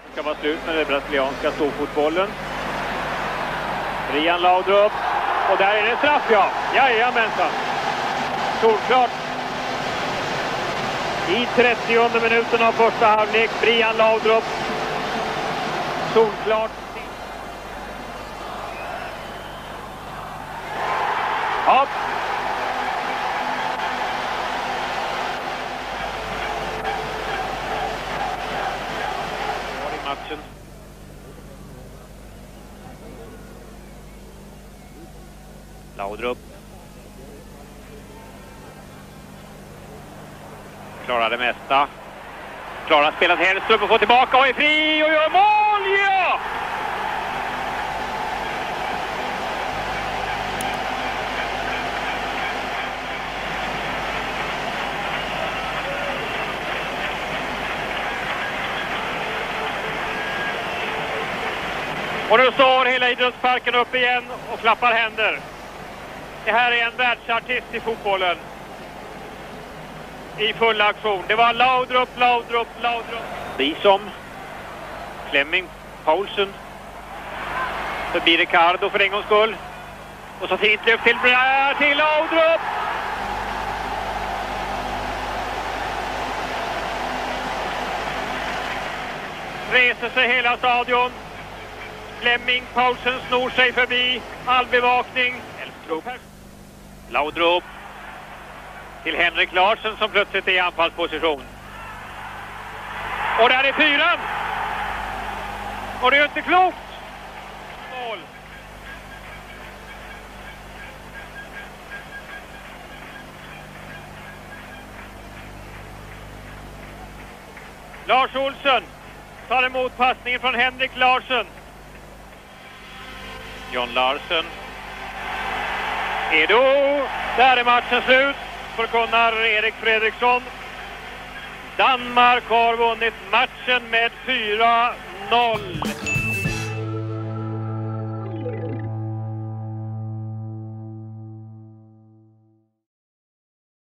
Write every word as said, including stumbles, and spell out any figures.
att det ska vara slut med den brasilianska storfotbollen. Michael Laudrup. Och där är det straff, ja. Jajamensan. Solklart. I trettionde minuten av första halvlek. Michael Laudrup. Solklart. Ja. Var i matchen. Laudrup. Klarar det mesta. Klarar spelat Elstrup och får tillbaka och är fri och gör mål! Ja! Och nu står hela Idraetsparken upp igen och klappar händer. Det här är en världsartist i fotbollen. I full aktion. Det var Laudrup, Laudrup, Laudrup. Risom. Flemming. Povlsen. Förbi Ricardo för en gångs skull. Och så fint lyft till, till Laudrup. Reser sig hela stadion. Flemming, Povlsen snor sig förbi. All bevakning. Elstrup. Laudrup. Till Henrik Larsen som plötsligt är i anfallsposition. Och där är fyran. Och det är inte klokt. Mål. Lars Olsen tar emot passningen från Henrik Larsen. John Larsen. Edo. Där är matchen slut. Förkunnar Erik Fredriksson. Danmark har vunnit matchen med fyra noll.